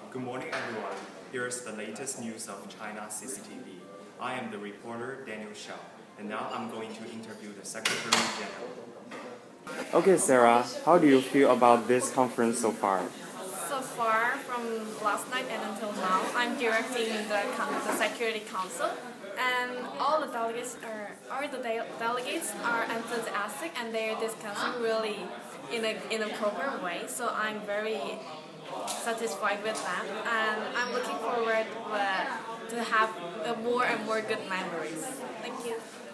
Good morning, everyone. Here's the latest news of China CCTV. I am the reporter Daniel Xiao, and now I'm going to interview the Secretary General. Okay, Sarah, how do you feel about this conference so far? So far, from last night and until now, I'm directing the Security Council, and all the delegates are enthusiastic and they're discussing really in a proper way. So I'm very satisfied with that, and I'm looking forward to have more and more good memories. Thank you.